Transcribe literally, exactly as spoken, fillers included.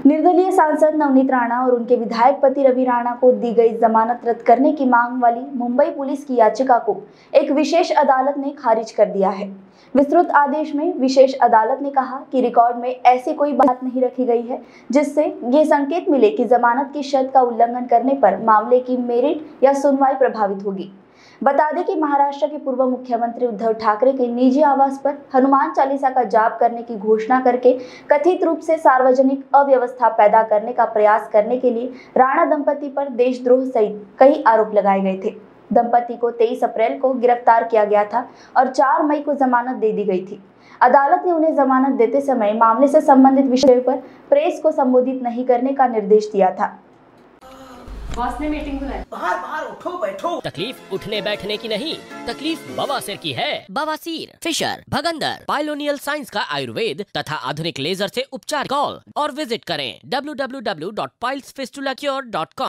निर्दलीय सांसद नवनीत राणा और उनके विधायक पति रवि राणा को दी गई जमानत रद्द करने की मांग वाली मुंबई पुलिस की याचिका को एक विशेष अदालत ने खारिज कर दिया है। विस्तृत आदेश में विशेष अदालत ने कहा कि रिकॉर्ड में ऐसी कोई बात नहीं रखी गई है जिससे ये संकेत मिले कि जमानत की शर्त का उल्लंघन करने पर मामले की मेरिट या सुनवाई प्रभावित होगी। बता दें कि महाराष्ट्र के पूर्व मुख्यमंत्री उद्धव ठाकरे के निजी आवास पर हनुमान चालीसा का जाप करने की घोषणा करके कथित रूप से सार्वजनिक अव्यवस्था पैदा करने का प्रयास करने के लिए राणा दंपति पर देशद्रोह सहित कई आरोप लगाए गए थे। दंपति को तेईस अप्रैल को गिरफ्तार किया गया था और चार मई को जमानत दे दी गई थी। अदालत ने उन्हें जमानत देते समय मामले से संबंधित विषयों पर प्रेस को संबोधित नहीं करने का निर्देश दिया था। बॉस ने मीटिंग बुलाई। बाहर बाहर उठो बैठो। तकलीफ उठने बैठने की नहीं, तकलीफ बवासीर की है। बवासीर, फिशर, भगंदर, पाइलोनियल साइंस का आयुर्वेद तथा आधुनिक लेजर से उपचार। कॉल और विजिट करें W W W dot piles fistula cure dot com.